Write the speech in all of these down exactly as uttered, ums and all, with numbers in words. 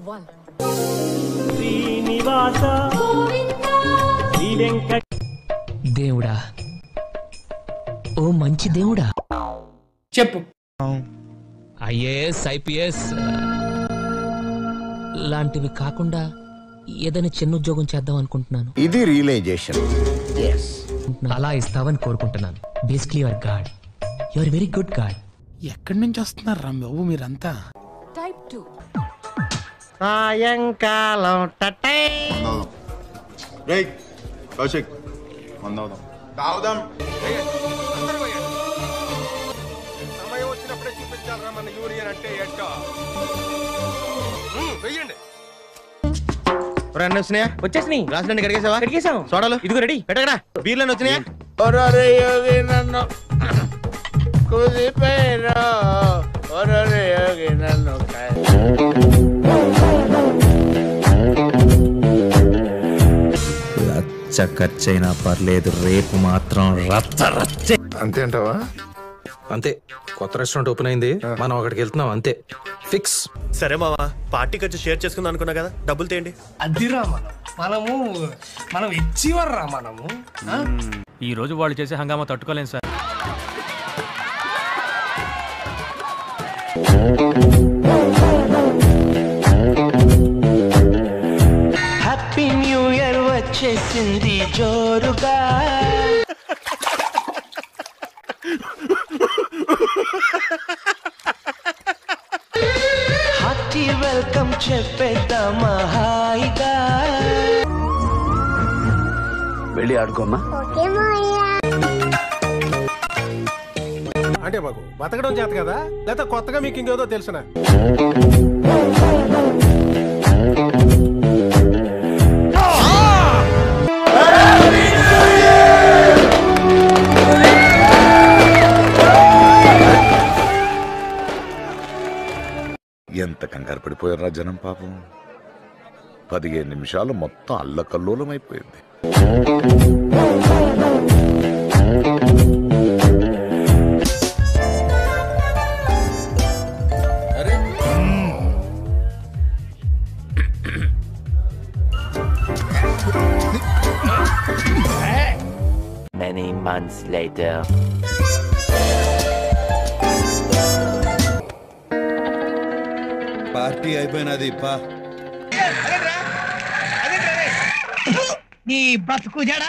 one. దేవుడా, ఓ మంచి దేవుడా, చెప్పు. ఐఏఎస్ ఐపీఎస్ లాంటివి కాకుండా ఏదైనా చిన్న ఉద్యోగం చేద్దాం అనుకుంటున్నాను. ఇది రియలైజేషన్. అలా ఇస్తావని కోరుకుంటున్నాను. Basically your god, your very good god. ఎక్కడి నుంచి వస్తున్నారు రా బాబు మీరంతా? Type two. సాయంకాలం టటై రేయ్ కౌశిక్ మందవుదాం తాగుదాం. సమయం వచ్చినప్పుడే చూపించాలరా మన యూరియన్ అంటే ఏంటో. వెయ్యండి. వచ్చినాయా? వచ్చేసినాయి. గ్లాసులన్నీ కడిగేసావా? కడిగేసాం. సోడాలు ఇదిగో రెడీ. పెట్టగడా. బీర్లను వచ్చినాయా? నన్ను కుదిపోయినా నన్ను రచ్చ ఖర్చైనా పర్లేదు, రేపు మాత్రం రచ్చ రచ్చ. అంతే అంటావా? అంతే. కొత్త రెస్టారెంట్ ఓపెన్ అయింది, మనం అక్కడికి వెళ్తున్నాం అంతే, ఫిక్స్. సరే మావా, పార్టీ ఖర్చు షేర్ చేసుకుందాం అనుకున్నా కదా, డబ్బులు తేండి. అదిరా మనం మనము మనం ఇచ్చివర్రా మనము. ఈ రోజు వాళ్ళు చేసే హంగామా తట్టుకోలేను సార్. హ్యాపీ న్యూ ఇయర్ వచ్చేసింది జోరుగా. హార్టీ వెల్కమ్ చెప్పేద్దామా హాయిగా. వెళ్ళి ఆడుకోమ్మా. అంటే మాకు బతకడం చేత కదా, లేకపోతే కొత్తగా మీకు ఇంకేదో తెలుసునా? ఎంత కంగారు పడిపోయారా జనం పాపం. పదిహేను నిమిషాలు మొత్తం అల్లకల్లోలం అయిపోయింది. Many months later. పార్టీ అయిపోయినది పా. నీ బతుకు జడ.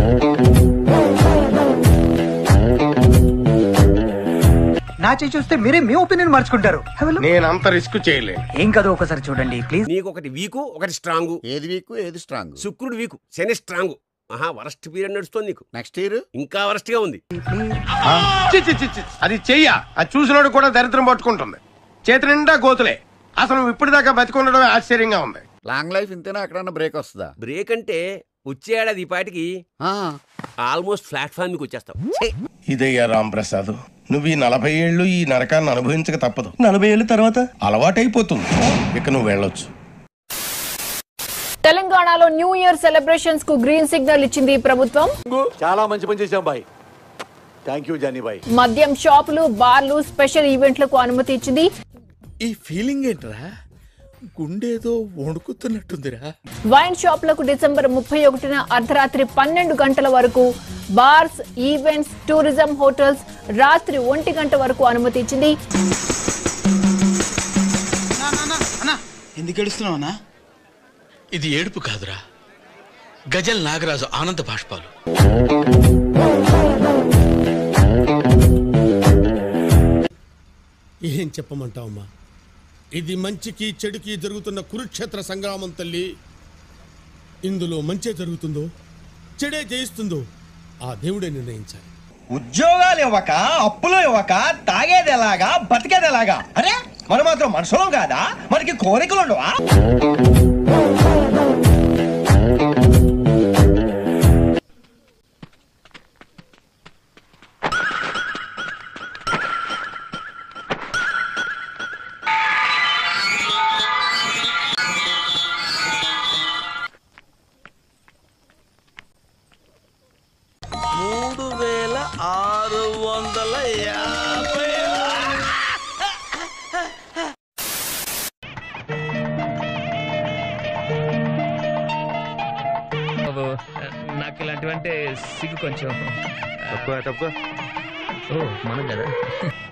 నా చేయి చూస్తే మీరే మీ ఒపీనియన్ మార్చుకుంటారు. నేను అంత రిస్క్ చేయలే. ఏం కాదు, ఒకసారి చూడండి ప్లీజ్. నీకు ఒకటి వీకు, ఒకటి స్ట్రాంగ్. ఏది వీక్ ఏది స్ట్రాంగ్? శుక్రుడు వీకు, శని స్ట్రాంగ్. ఆహా, వరస్ట్ పీరియడ్ నడుస్తుంది నీకు. నెక్స్ట్ ఇయర్ ఇంకా వరస్ట్ గా ఉంది. అది చెయ్య. అది చూసినోడు కూడా దరిద్రం పట్టుకుంటుంది. చేతి నిండా గోతులే. అసలు నువ్వు ఇప్పటిదాకా బతికుండడమే ఆశ్చర్యంగా ఉంది. లాంగ్ లైఫ్ ఇంతేనా? ఎక్కడన్నా బ్రేక్ వస్తుందా? బ్రేక్ అంటే వచ్చే ఏడాది ఈ పాటికి ఆల్మోస్ట్ ప్లాట్ఫామ్ మీకు వచ్చేస్తావు. ఇదయ్యా రాంప్రసాద్, నువ్వు ఈ నలభై ఏళ్ళు ఈ నరకాన్ని అనుభవించక తప్పదు. నలభై ఏళ్ళ తర్వాత అలవాటైపోతుంది. ఇక నువ్వు వెళ్ళొచ్చు. తెలంగాణలో న్యూ ఇయర్ సెలబ్రేషన్స్ కు గ్రీన్ సిగ్నల్ ఇచ్చింది ప్రభుత్వం. చాలా మంచి పని చేశాం బాయ్. థ్యాంక్ యూ జానీ బాయ్. మద్యం షాపులు, బార్లు, స్పెషల్ ఈవెంట్లకు అనుమతి ఇచ్చింది. ఈ ఫీలింగ్ ఏంట్రా? గుండేదో వణుకుతున్నట్టుందిరా. వైన్ షాపులకు డిసెంబర్ ముప్పై ఒకటిన అర్ధరాత్రి పన్నెండు గంటల వరకు, బార్స్, ఈవెంట్స్, టూరిజం హోటల్స్ రాత్రి ఒంటి గంట వరకు అనుమతి ఇచ్చింది. ఎందుకు ఏడుస్తున్నావన్నా? ఇది ఏడుపు కాదురా, గజల్ నాగరాజు ఆనంద బాష్పాలు. ఏం చెప్పమంటావమ్మా? ఇది మంచికి చెడుకి జరుగుతున్న కురుక్షేత్ర సంగ్రామం తల్లి. ఇందులో మంచే జరుగుతుందో చెడే జయిస్తుందో ఆ దేవుడే నిర్ణయించాలి. ఉద్యోగాలు ఇవ్వక, అప్పులు ఇవ్వక, తాగేది ఎలాగా, బతికేది ఎలాగా? అరే మనం మాత్రం మనుషులం కాదా? మనకి కోరికలు ఉండవా? మూడు వేల ఆరు వందల యాభై బాబు నాకు ఇలాంటివంటే సిగ్గు కొంచెం తక్కువ తక్కువ ఓ మనం కదా